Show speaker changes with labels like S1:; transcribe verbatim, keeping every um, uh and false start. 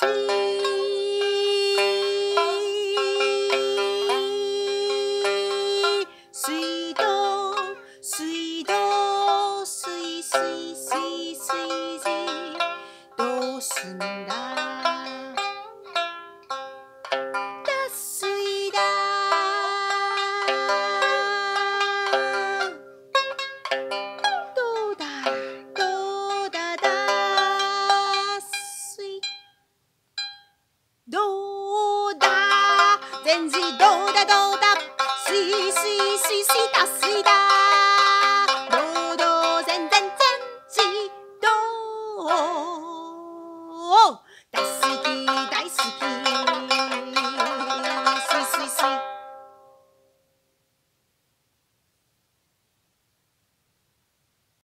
S1: 水道水道水水水水水どうすんだ脱水だどうだどうだ脱水どうだ全然どうだどうだ水水水水脱水